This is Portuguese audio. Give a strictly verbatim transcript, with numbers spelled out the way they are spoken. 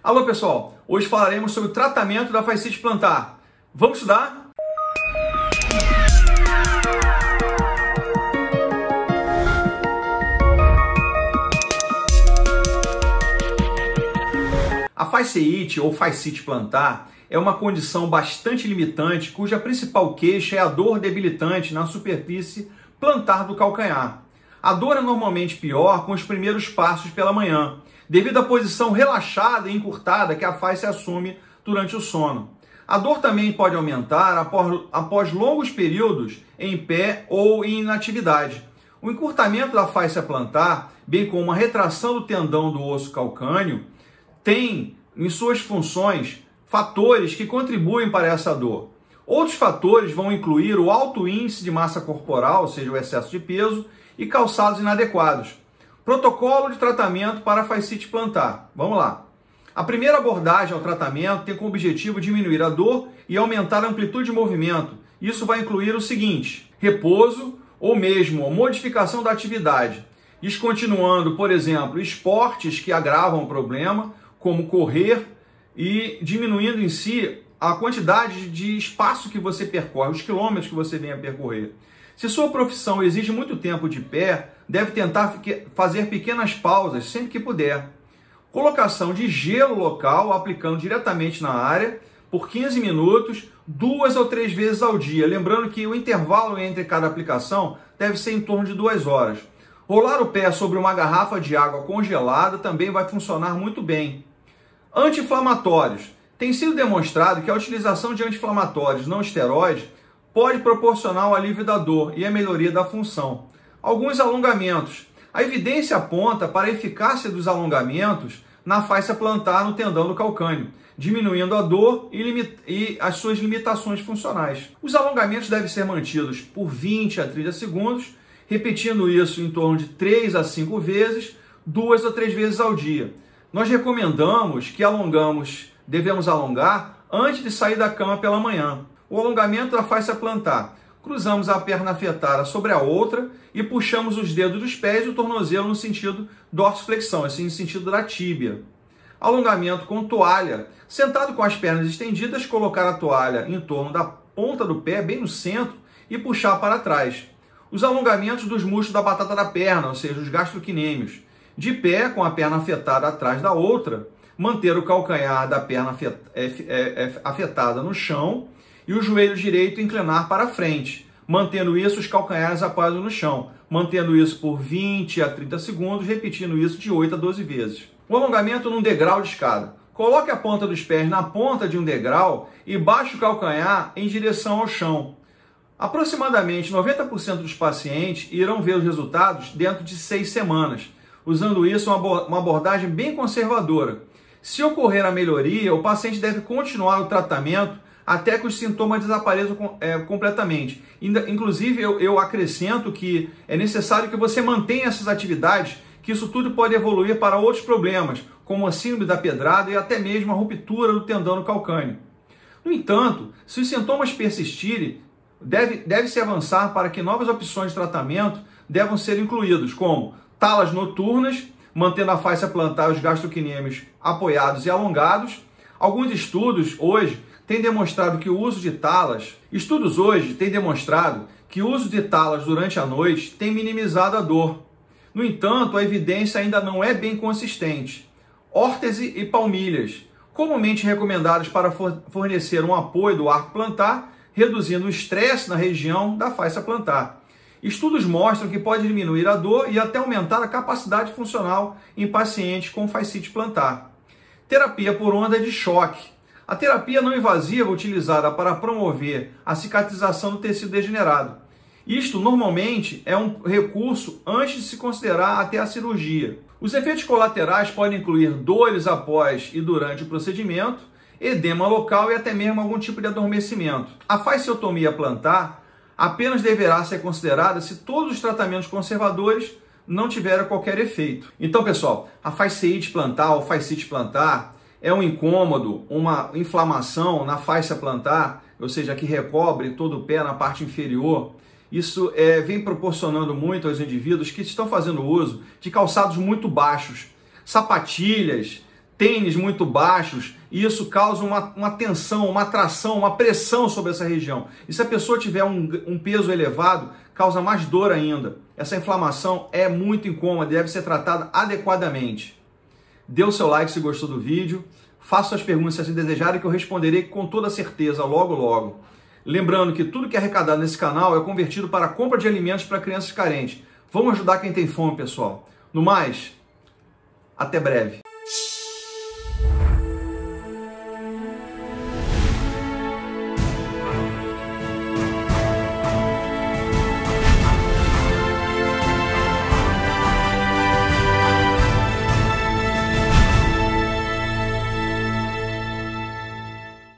Alô pessoal, hoje falaremos sobre o tratamento da fascite plantar. Vamos estudar? A fasciite ou fascite plantar é uma condição bastante limitante cuja principal queixa é a dor debilitante na superfície plantar do calcanhar. A dor é normalmente pior com os primeiros passos pela manhã, devido à posição relaxada e encurtada que a face assume durante o sono. A dor também pode aumentar após, após longos períodos em pé ou em inatividade. O encurtamento da face plantar, bem como a retração do tendão do osso calcâneo, tem em suas funções fatores que contribuem para essa dor. Outros fatores vão incluir o alto índice de massa corporal, ou seja, o excesso de peso, e calçados inadequados. Protocolo de tratamento para a fascite plantar. Vamos lá. A primeira abordagem ao tratamento tem como objetivo diminuir a dor e aumentar a amplitude de movimento. Isso vai incluir o seguinte: repouso ou mesmo modificação da atividade, descontinuando, por exemplo, esportes que agravam o problema, como correr, e diminuindo em si a quantidade de espaço que você percorre, os quilômetros que você vem a percorrer. Se sua profissão exige muito tempo de pé, deve tentar fazer pequenas pausas sempre que puder. Colocação de gelo local, aplicando diretamente na área, por quinze minutos, duas ou três vezes ao dia. Lembrando que o intervalo entre cada aplicação deve ser em torno de duas horas. Rolar o pé sobre uma garrafa de água congelada também vai funcionar muito bem. Anti-inflamatórios. Tem sido demonstrado que a utilização de anti-inflamatórios não esteroides pode proporcionar o alívio da dor e a melhoria da função. Alguns alongamentos. A evidência aponta para a eficácia dos alongamentos na face plantar no tendão do calcâneo, diminuindo a dor e, limit... e as suas limitações funcionais. Os alongamentos devem ser mantidos por vinte a trinta segundos, repetindo isso em torno de três a cinco vezes, duas ou três vezes ao dia. Nós recomendamos que alongamos, devemos alongar antes de sair da cama pela manhã. O alongamento da face plantar. Cruzamos a perna afetada sobre a outra e puxamos os dedos dos pés e o tornozelo no sentido dorsiflexão, assim no sentido da tíbia. Alongamento com toalha. Sentado com as pernas estendidas, colocar a toalha em torno da ponta do pé, bem no centro, e puxar para trás. Os alongamentos dos músculos da batata da perna, ou seja, os gastrocnêmios. De pé, com a perna afetada atrás da outra, manter o calcanhar da perna afetada no chão e o joelho direito inclinar para frente, mantendo isso os calcanhares apoiados no chão, mantendo isso por vinte a trinta segundos, repetindo isso de oito a doze vezes. O alongamento num degrau de escada. Coloque a ponta dos pés na ponta de um degrau e baixe o calcanhar em direção ao chão. Aproximadamente noventa por cento dos pacientes irão ver os resultados dentro de seis semanas, usando isso uma abordagem bem conservadora. Se ocorrer a melhoria, o paciente deve continuar o tratamento até que os sintomas desapareçam é, completamente. Inclusive, eu, eu acrescento que é necessário que você mantenha essas atividades, que isso tudo pode evoluir para outros problemas, como a síndrome da pedrada e até mesmo a ruptura do tendão do calcâneo. No entanto, se os sintomas persistirem, deve, deve-se avançar para que novas opções de tratamento devam ser incluídas, como talas noturnas, mantendo a face plantar e os gastrocnêmios apoiados e alongados. Alguns estudos hoje têm demonstrado que o uso de talas, estudos hoje têm demonstrado que o uso de talas durante a noite tem minimizado a dor. No entanto, a evidência ainda não é bem consistente. Órtese e palmilhas, comumente recomendadas para fornecer um apoio do arco plantar, reduzindo o estresse na região da face plantar. Estudos mostram que pode diminuir a dor e até aumentar a capacidade funcional em pacientes com fascite plantar. Terapia por onda de choque. A terapia não invasiva utilizada para promover a cicatrização do tecido degenerado. Isto, normalmente, é um recurso antes de se considerar até a cirurgia. Os efeitos colaterais podem incluir dores após e durante o procedimento, edema local e até mesmo algum tipo de adormecimento. A fasciotomia plantar apenas deverá ser considerada se todos os tratamentos conservadores não tiveram qualquer efeito. Então, pessoal, a fasciite plantar ou fascite plantar é um incômodo, uma inflamação na face plantar, ou seja, que recobre todo o pé na parte inferior. Isso é, vem proporcionando muito aos indivíduos que estão fazendo uso de calçados muito baixos, sapatilhas, tênis muito baixos, e isso causa uma, uma tensão, uma atração, uma pressão sobre essa região. E se a pessoa tiver um, um peso elevado, causa mais dor ainda. Essa inflamação é muito incômoda e deve ser tratada adequadamente. Dê o seu like se gostou do vídeo, faça suas perguntas se assim desejarem, que eu responderei com toda certeza logo logo. Lembrando que tudo que é arrecadado nesse canal é convertido para a compra de alimentos para crianças carentes. Vamos ajudar quem tem fome, pessoal. No mais, até breve.